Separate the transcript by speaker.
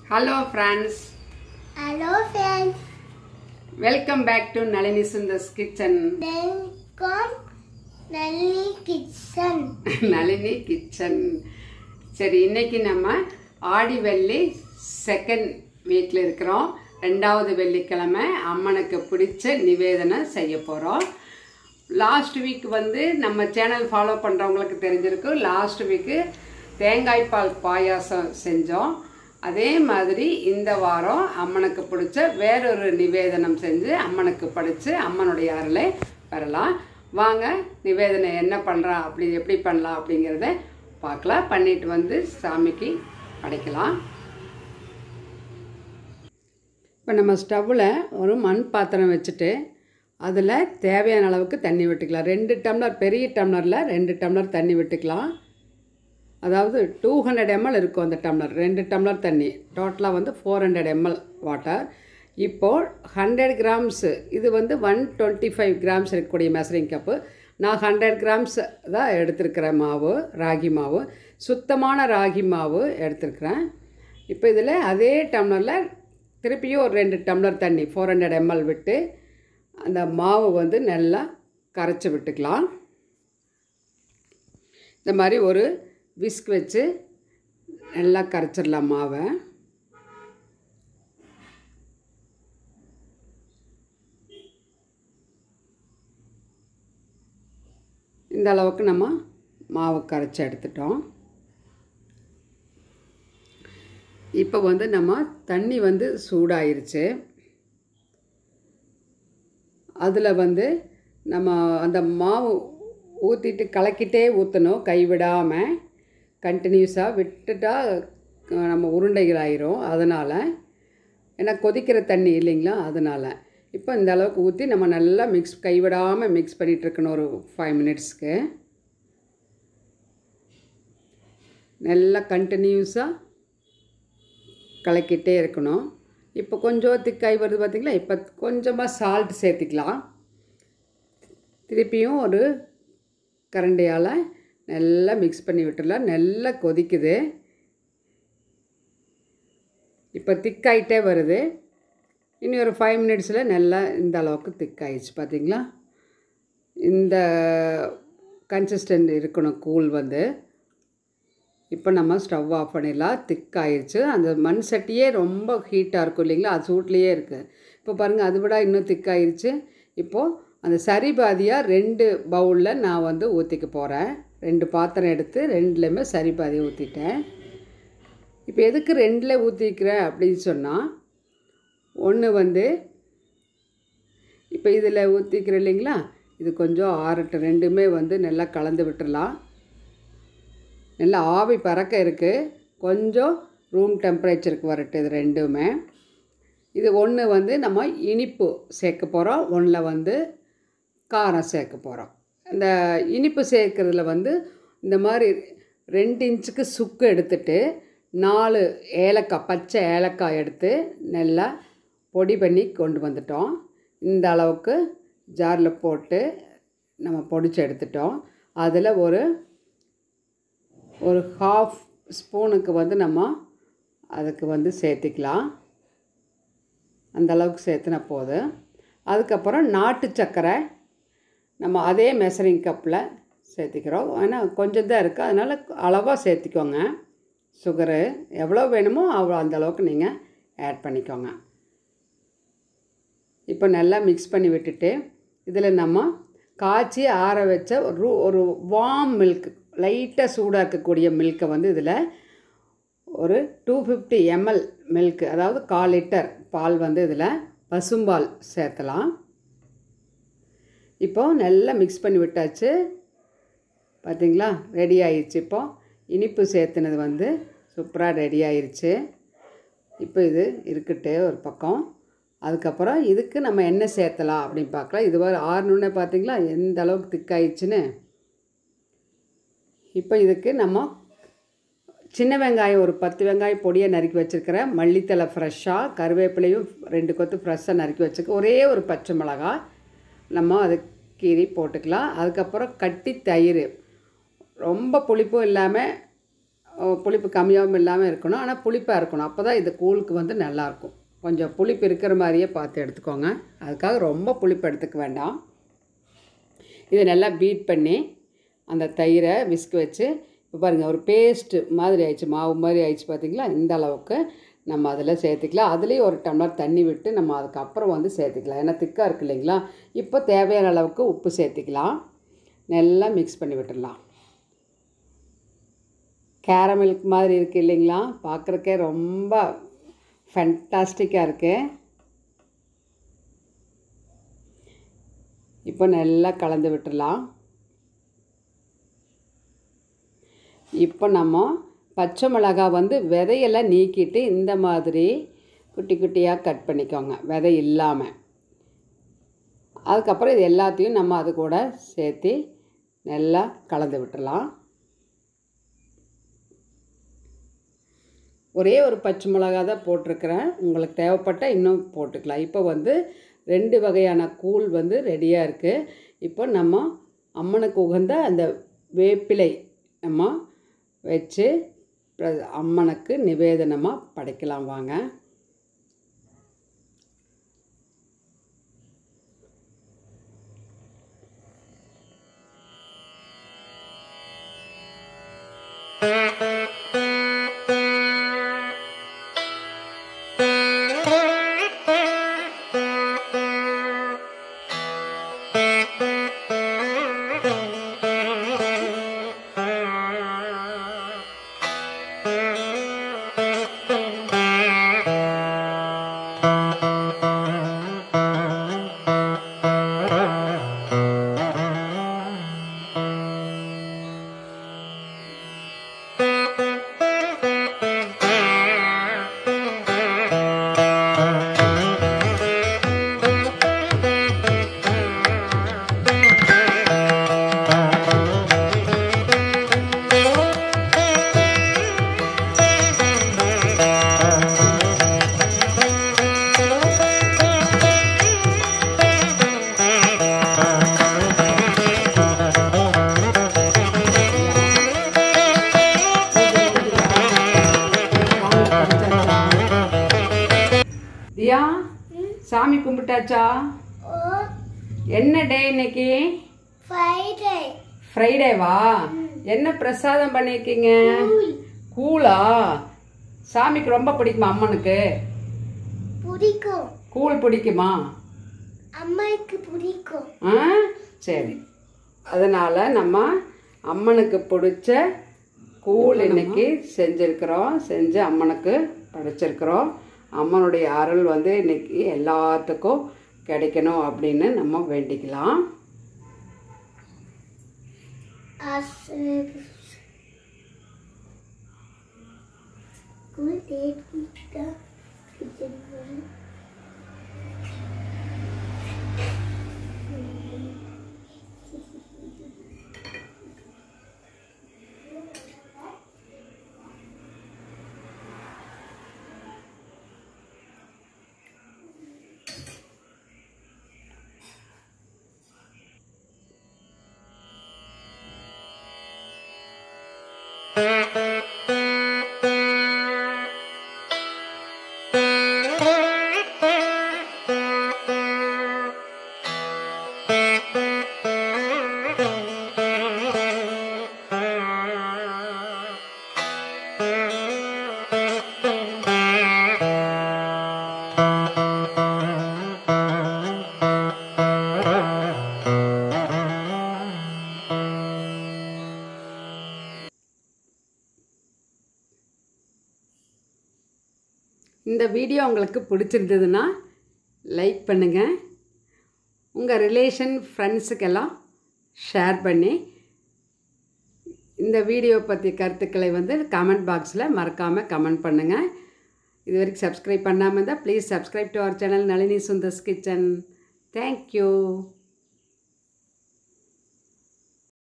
Speaker 1: Hello friends.
Speaker 2: Hello friends.
Speaker 1: Welcome back to Nalini SUNDAR'S kitchen.
Speaker 2: Welcome Nalini kitchen.
Speaker 1: Nalini kitchen. சரி இன்னைக்கு நம்ம ஆடி வெள்ளி second வீக்ல இருக்கிறோம். ரெண்டாவது வெள்ளிக்கிழமை அம்மனுக்கு பிடிச்ச நிவேதனம் செய்ய போறோம். லாஸ்ட் வீக் வந்து நம்ம சேனல் ஃபாலோ பண்றவங்களுக்கு தெரிஞ்சிருக்கு. லாஸ்ட் வீக் தேங்காய் பால் பாயாசம் செஞ்சோம். அதே மாதிரி இந்த வாரம் அம்மனுக்கு பிடிச்ச வேறொரு நிவேதனம் செஞ்சு அம்மனுக்கு படித்து அம்மனுடைய அருளை பெறலாம். வாங்க நிவேதனம் என்ன பண்ணுறோம் எப்படி பண்ணலாம் அப்படிங்கிறத பார்க்கலாம். பண்ணிட்டு வந்து சாமிக்கு படைக்கலாம். இப்போ நம்ம ஸ்டவ்வில் ஒரு மண் பாத்திரம் வச்சுட்டு அதில் தேவையான அளவுக்கு தண்ணி விட்டுக்கலாம். 2 டம்ளர் பெரிய டம்ளரில் 2 டம்ளர் தண்ணி விட்டுக்கலாம். அதாவது 200 ml இருக்கும் அந்த டம்ளர். 2 டம்ளர் தண்ணி டோட்டலாக வந்து 400 ml வாட்டர். இப்போது 100 கிராம்ஸ் இது வந்து 125 கிராம்ஸ் இருக்கக்கூடிய மெஷரிங் கப்பு. நான் 100 கிராம்ஸ் தான் எடுத்துருக்கிறேன். மாவு ராகி மாவு, சுத்தமான ராகி மாவு எடுத்துருக்கிறேன். இப்போ இதில் அதே டம்ளரில் திருப்பியும் ஒரு 2 டம்ளர் தண்ணி 400 ml விட்டு அந்த மாவு வந்து நல்லா கரைச்சி விட்டுக்கலாம். இந்த மாதிரி ஒரு விஸ்க் வச்சு நல்லா கரைச்சிடலாம் மாவை. இந்த அளவுக்கு நம்ம மாவு கரைச்சி எடுத்துட்டோம். இப்போ வந்து நம்ம தண்ணி வந்து சூடாயிருச்சு. அதில் வந்து நம்ம அந்த மாவு ஊற்றிட்டு கலக்கிட்டே ஊற்றணும், கைவிடாமல் கண்டினியூஸாக விட்டுட்டா நம்ம உருண்டைகள் ஆயிரும். அதனால் ஏன்னா கொதிக்கிற தண்ணி இல்லைங்களா, அதனால் இப்போ இந்த அளவுக்கு ஊற்றி நம்ம நல்லா கைவிடாமல் மிக்ஸ் பண்ணிகிட்ருக்கணும். ஒரு 5 மினிட்ஸ்க்கு நல்லா கண்டினியூஸாக கலக்கிட்டே இருக்கணும். இப்போ கொஞ்சம் திக்காய் வருது பார்த்திங்களா. இப்போ கொஞ்சமாக சால்ட் சேர்த்திக்கலாம். திருப்பியும் ஒரு கரண்டியால் நல்லா மிக்ஸ் பண்ணி விட்டுடலாம். நல்லா கொதிக்குது. இப்போ திக்காயிட்டே வருது. இனி ஒரு 5 மினிட்ஸில் நல்லா இந்த அளவுக்கு திக்காயிடுச்சு பார்த்திங்களா. இந்த கன்சிஸ்டன்ட் இருக்கணும் கூழ் வந்து. இப்போ நம்ம ஸ்டவ் ஆஃப் பண்ணிடலாம். திக்காயிடுச்சு. அந்த மண் சட்டியே ரொம்ப ஹீட்டாக இருக்கும் இல்லைங்களா, அது சூட்லேயே இருக்குது. இப்போ பாருங்கள், அது விட இன்னும் திக்காயிடுச்சு. இப்போது அந்த சரி பாதியாக 2 பவுலில் நான் வந்து ஊற்றிக்க போகிறேன். 2 பாத்திரம் எடுத்து 2லேயுமே சரி பாதியை ஊற்றிட்டேன். இப்போ எதுக்கு 2ல் ஊற்றிக்கிறேன் அப்படின்னு சொன்னால், ஒன்று வந்து இப்போ இதில் ஊற்றிக்கிறேன் இல்லைங்களா, இது கொஞ்சம் ஆறட்டும். 2மே வந்து நல்லா கலந்து விட்டுடலாம். நல்லா ஆவி பறக்க இருக்குது. கொஞ்சம் ரூம் டெம்பரேச்சருக்கு வரட்டும் இது 2மே. இது ஒன்று வந்து நம்ம இனிப்பு சேர்க்க போகிறோம், ஒன்றில் வந்து காரம் சேர்க்க போகிறோம். இந்த இனிப்பு சேர்க்குறதுல வந்து இந்த மாதிரி 2 இன்ச்சுக்கு சுக்கு எடுத்துட்டு 4 ஏலக்காய், பச்சை ஏலக்காய் எடுத்து நல்லா பொடி பண்ணி கொண்டு வந்துட்டோம். இந்த அளவுக்கு ஜாரில் போட்டு நம்ம பொடிச்சு எடுத்துட்டோம். அதில் ஒரு 1/2 ஸ்பூனுக்கு வந்து நம்ம அதுக்கு வந்து சேர்த்திக்கலாம். அந்த அளவுக்கு சேர்த்துனா போதும். அதுக்கப்புறம் நாட்டு சர்க்கரை நம்ம அதே மெஷரிங் கப்பில் சேர்த்திக்கிறோம். ஏன்னா கொஞ்சம் தான் இருக்குது, அதனால் அளவாக சேர்த்திக்கோங்க. சுகரு எவ்வளோ வேணுமோ அவ்வளோ அந்த அளவுக்கு நீங்கள் ஆட் பண்ணிக்கோங்க. இப்போ நல்லா மிக்ஸ் பண்ணி விட்டுட்டு இதில் நம்ம காய்ச்சி ஆற வச்ச ஒரு வார்ம் மில்க், லைட்டாக சூடாக இருக்கக்கூடிய மில்கை வந்து இதில் ஒரு 250 ml மில்க்கு, அதாவது 1/4 லிட்டர் பால் வந்து இதில் பசும்பால் சேர்த்தலாம். இப்போது நல்லா மிக்ஸ் பண்ணி விட்டாச்சு பார்த்திங்களா, ரெடி ஆயிடுச்சு. இப்போது இனிப்பு சேர்த்துனது வந்து சூப்பராக ரெடி ஆயிடுச்சு. இப்போ இது இருக்கட்டு ஒரு பக்கம். அதுக்கப்புறம் இதுக்கு நம்ம என்ன சேர்த்தலாம் அப்படின்னு பார்க்கலாம். இது வரை ஆறணுன்னே பார்த்திங்களா எந்த அளவுக்கு திக்காயிடுச்சுன்னு. இப்போ இதுக்கு நம்ம சின்ன வெங்காயம் ஒரு 10 வெங்காயம் பொடியை நறுக்கி வச்சுருக்கிறேன். மல்லித்தலை ஃப்ரெஷ்ஷாக, கருவேப்பிலையும் 2 கொத்து ஃப்ரெஷ்ஷாக நறுக்கி வச்சுருக்கேன். ஒரே ஒரு பச்சை மிளகாய் நம்ம அது கீரி போட்டுக்கலாம். அதுக்கப்புறம் கட்டி தயிர், ரொம்ப புளிப்பும் இல்லாமல் புளிப்பு கம்மியாகவும் இல்லாமல் இருக்கணும். ஆனால் புளிப்பாக இருக்கணும். அப்போ தான் இது கூழுக்கு வந்து நல்லாயிருக்கும். கொஞ்சம் புளிப்பு இருக்கிற மாதிரியே பார்த்து எடுத்துக்கோங்க. அதுக்காக ரொம்ப புளிப்பு எடுத்துக்க வேண்டாம். இதை நல்லா பீட் பண்ணி அந்த தயிரை விஸ்க் வச்சு இப்போ பாருங்கள் ஒரு பேஸ்ட்டு மாதிரி ஆயிடுச்சு, மாவு மாதிரி ஆயிடுச்சு பார்த்தீங்களா. இந்த அளவுக்கு நம்ம அதில் சேர்த்துக்கலாம். அதுலேயும் ஒரு டம்ளர் தண்ணி விட்டு நம்ம அதுக்கப்புறம் வந்து சேர்த்துக்கலாம். ஏன்னா திக்காக இருக்குது இல்லைங்களா. இப்போ தேவையான அளவுக்கு உப்பு சேர்த்துக்கலாம். நல்லா மிக்ஸ் பண்ணி விட்டுடலாம். கேரமில்க் மாதிரி இருக்குது இல்லைங்களா, பார்க்குறக்கே ரொம்ப ஃபேண்டாஸ்டிக்காக இருக்குது. இப்போ நல்லா கலந்து விட்டுடலாம். இப்போ நம்ம பச்சை மிளகாய் வந்து விதையெல்லாம் நீக்கிட்டு இந்த மாதிரி குட்டி குட்டியாக கட் பண்ணிக்கோங்க, விதை இல்லாமல். அதுக்கப்புறம் இது எல்லாத்தையும் நம்ம அது கூட சேர்த்து நல்லா கலந்து விட்டுடலாம். ஒரே ஒரு பச்சை மிளகா தான் போட்டிருக்கிறேன். உங்களுக்கு தேவைப்பட்டால் இன்னும் போட்டுக்கலாம். இப்போ வந்து 2 வகையான கூழ் வந்து ரெடியாக இருக்குது. இப்போ நம்ம அம்மனுக்கு உகந்த அந்த வேப்பிலை நம்ம வச்சு அம்மனுக்கு நிவேதனமாக படைக்கலாம் வாங்க. தியா, சாமி கும்பிட்டாச்சா? என்ன டே இன்னைக்கு? ஃப்ரைடேவா? என்ன பிரசாதம் பண்ணியிருக்கீங்க? கூழா? சாமிக்கு ரொம்ப பிடிக்குமா அம்மனுக்கு?
Speaker 2: பிடிக்கும்.
Speaker 1: கூழ் பிடிக்குமா?
Speaker 2: அம்மாக்கு பிடிக்கும்.
Speaker 1: சரி, அதனால நம்ம அம்மனுக்கு பிடிச்ச கூழ் இன்னைக்கு செஞ்சுருக்கிறோம். செஞ்சு அம்மனுக்கு படைச்சிருக்கிறோம். அம்மனுடைய அருள் வந்து இன்னைக்கு எல்லாத்துக்கும் கிடைக்கணும் அப்படின்னு நம்ம வேண்டிக்கலாம். இந்த வீடியோ உங்களுக்கு பிடிச்சிருந்ததுன்னா லைக் பண்ணுங்கள். உங்கள் ரிலேஷன் ஃப்ரெண்ட்ஸுக்கெல்லாம் ஷேர் பண்ணி இந்த வீடியோ பற்றி கருத்துக்களை வந்து கமெண்ட் பாக்ஸில் மறக்காமல் கமெண்ட் பண்ணுங்கள். இது வரைக்கும் சப்ஸ்கிரைப் பண்ணாமல் இருந்தால் please subscribe to our channel Nalini Sundar's kitchen. Thank you.